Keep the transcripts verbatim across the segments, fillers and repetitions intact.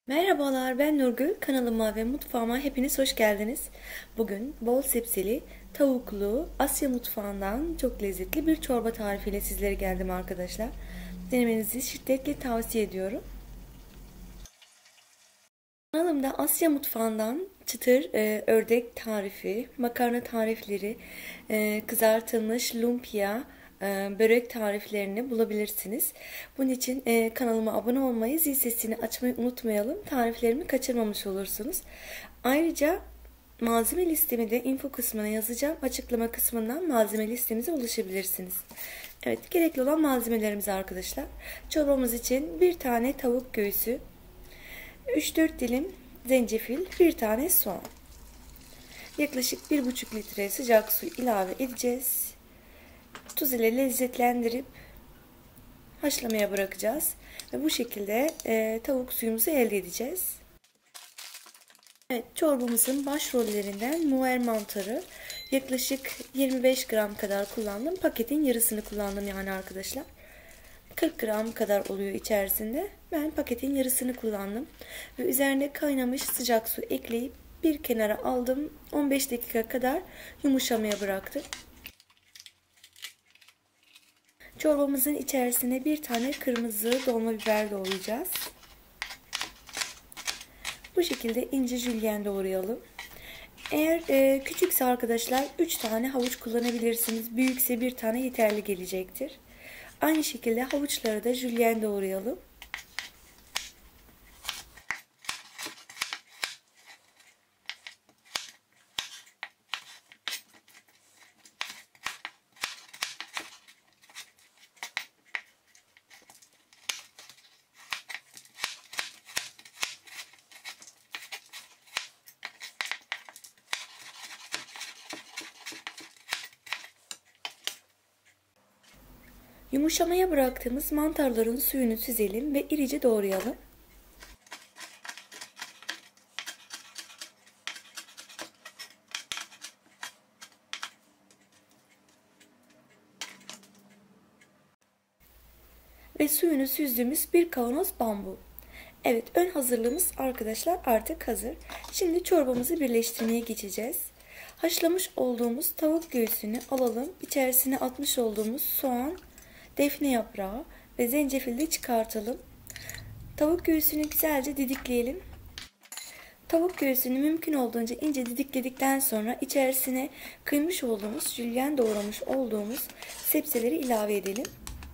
Merhabalar, ben Nurgül. Kanalıma ve mutfağıma hepiniz hoş geldiniz. Bugün bol sebzeli, tavuklu, Asya mutfağından çok lezzetli bir çorba tarifiyle sizlere geldim arkadaşlar. Denemenizi şiddetle tavsiye ediyorum. Kanalımda Asya mutfağından çıtır e, ördek tarifi, makarna tarifleri, e, kızartılmış lumpia, e, börek tariflerini bulabilirsiniz. Bunun için e, kanalıma abone olmayı, zil sesini açmayı unutmayalım. Tariflerimi kaçırmamış olursunuz. Ayrıca malzeme listemi de info kısmına yazacağım. Açıklama kısmından malzeme listemize ulaşabilirsiniz. Evet, gerekli olan malzemelerimiz arkadaşlar. Çorbamız için bir tane tavuk göğsü, üç dört dilim zencefil, bir tane soğan. Yaklaşık bir buçuk litre sıcak su ilave edeceğiz. Tuz ile lezzetlendirip haşlamaya bırakacağız. Ve bu şekilde e, tavuk suyumuzu elde edeceğiz. Evet, çorbamızın başrollerinden muher mantarı. Yaklaşık yirmi beş gram kadar kullandım. Paketin yarısını kullandım yani arkadaşlar. kırk gram kadar oluyor içerisinde. Ben paketin yarısını kullandım. Ve üzerine kaynamış sıcak su ekleyip bir kenara aldım. on beş dakika kadar yumuşamaya bıraktım. Çorbamızın içerisine bir tane kırmızı dolma biber doğrayacağız. Bu şekilde ince jülyen doğrayalım. Eğer e, küçükse arkadaşlar üç tane havuç kullanabilirsiniz. Büyükse bir tane yeterli gelecektir. Aynı şekilde havuçları da jülyen doğrayalım. Yumuşamaya bıraktığımız mantarların suyunu süzelim ve irice doğrayalım. Ve suyunu süzdüğümüz bir kavanoz bambu. Evet, ön hazırlığımız arkadaşlar artık hazır. Şimdi çorbamızı birleştirmeye geçeceğiz. Haşlamış olduğumuz tavuk göğsünü alalım. İçerisine atmış olduğumuz soğan, defne yaprağı ve zencefili de çıkartalım. Tavuk göğsünü güzelce didikleyelim. Tavuk göğsünü mümkün olduğunca ince didikledikten sonra içerisine kıymış olduğumuz, jülyen doğramış olduğumuz sebzeleri ilave edelim.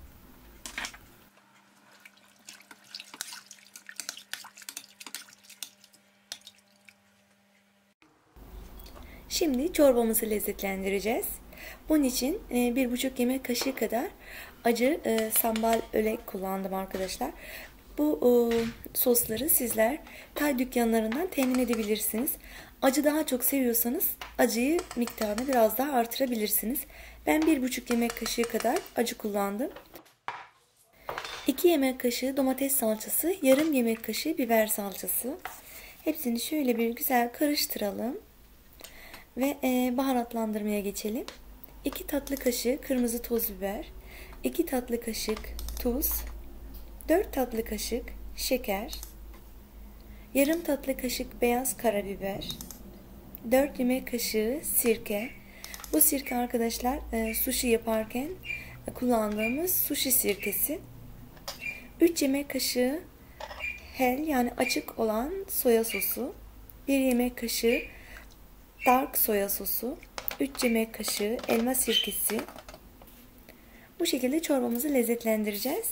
Şimdi çorbamızı lezzetlendireceğiz. Bunun için bir buçuk yemek kaşığı kadar acı sambal ölek kullandım arkadaşlar. Bu sosları sizler Tay dükkanlarından temin edebilirsiniz. Acı daha çok seviyorsanız acıyı miktarını biraz daha artırabilirsiniz. Ben bir buçuk yemek kaşığı kadar acı kullandım. iki yemek kaşığı domates salçası, yarım yemek kaşığı biber salçası. Hepsini şöyle bir güzel karıştıralım. Ve baharatlandırmaya geçelim. iki tatlı kaşığı kırmızı toz biber, iki tatlı kaşık tuz, dört tatlı kaşık şeker, yarım tatlı kaşık beyaz karabiber, dört yemek kaşığı sirke. Bu sirke arkadaşlar sushi yaparken kullandığımız sushi sirkesi. üç yemek kaşığı hel yani açık olan soya sosu, bir yemek kaşığı dark soya sosu, üç yemek kaşığı elma sirkesi. Bu şekilde çorbamızı lezzetlendireceğiz.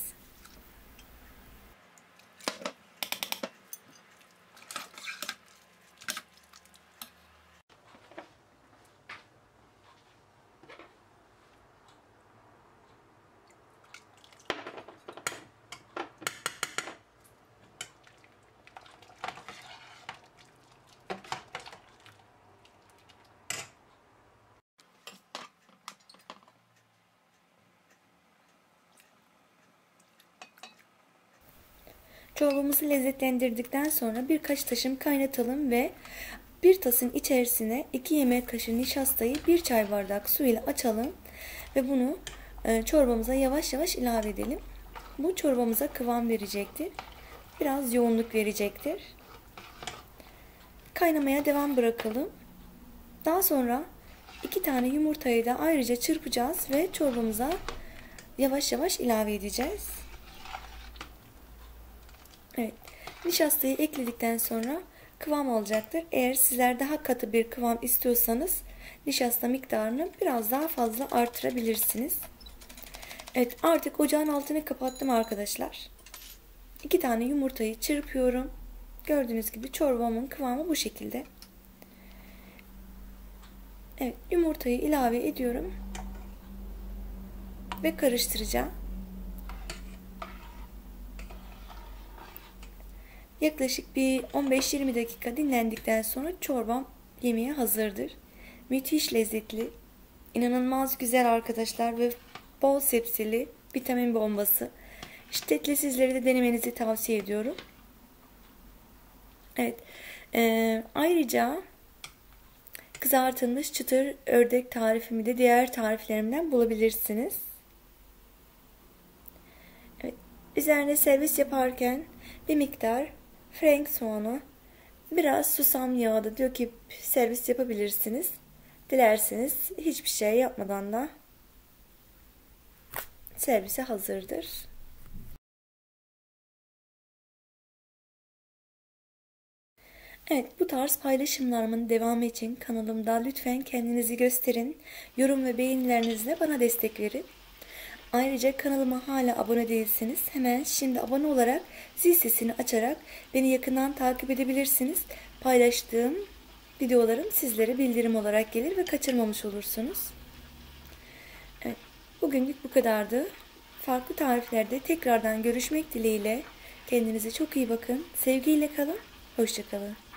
Çorbamızı lezzetlendirdikten sonra birkaç taşım kaynatalım ve bir tasın içerisine iki yemek kaşığı nişastayı bir çay bardak su ile açalım ve bunu çorbamıza yavaş yavaş ilave edelim. Bu çorbamıza kıvam verecektir. biraz yoğunluk verecektir. Kaynamaya devam bırakalım. Daha sonra iki tane yumurtayı da ayrıca çırpacağız ve çorbamıza yavaş yavaş ilave edeceğiz. Evet, nişastayı ekledikten sonra kıvam alacaktır. Eğer sizler daha katı bir kıvam istiyorsanız nişasta miktarını biraz daha fazla artırabilirsiniz. Evet, artık ocağın altını kapattım arkadaşlar. iki tane yumurtayı çırpıyorum. Gördüğünüz gibi çorbamın kıvamı bu şekilde. Evet, yumurtayı ilave ediyorum ve karıştıracağım. Yaklaşık bir on beş yirmi dakika dinlendikten sonra çorbam yemeğe hazırdır. Müthiş lezzetli, inanılmaz güzel arkadaşlar ve bol sebzeli vitamin bombası. Şiddetle sizlere de denemenizi tavsiye ediyorum. Evet, e, ayrıca kızartılmış çıtır ördek tarifimi de diğer tariflerimden bulabilirsiniz. Evet, üzerine servis yaparken bir miktar frank soğanı, biraz susam yağı da döküp servis yapabilirsiniz. Dilerseniz hiçbir şey yapmadan da servise hazırdır. Evet, bu tarz paylaşımlarımın devamı için kanalımda lütfen kendinizi gösterin. Yorum ve beğenilerinizle bana destek verin. Ayrıca kanalıma hala abone değilseniz hemen şimdi abone olarak zil sesini açarak beni yakından takip edebilirsiniz. Paylaştığım videolarım sizlere bildirim olarak gelir ve kaçırmamış olursunuz. Evet, bugünlük bu kadardı. Farklı tariflerde tekrardan görüşmek dileğiyle. Kendinize çok iyi bakın. Sevgiyle kalın. Hoşça kalın.